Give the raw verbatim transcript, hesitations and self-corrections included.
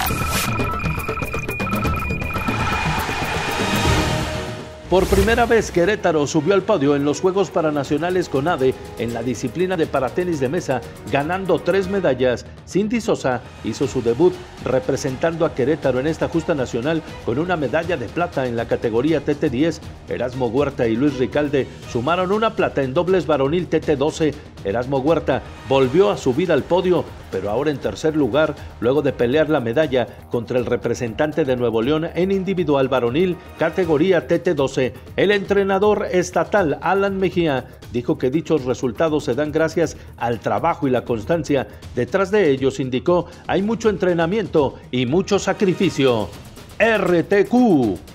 Por primera vez, Querétaro subió al podio en los Juegos Paranacionales CONADE en la disciplina de paratenis de mesa, ganando tres medallas. Cindy Sosa hizo su debut representando a Querétaro en esta justa nacional con una medalla de plata en la categoría T T diez. Erasmo Huerta y Luis Ricalde sumaron una plata en dobles varonil T T doce. Erasmo Huerta volvió a subir al podio, pero ahora en tercer lugar, luego de pelear la medalla contra el representante de Nuevo León en individual varonil, categoría T T doce. El entrenador estatal Alan Mejía dijo que dichos resultados se dan gracias al trabajo y la constancia. Detrás de ellos, indicó, hay mucho entrenamiento y mucho sacrificio. R T Q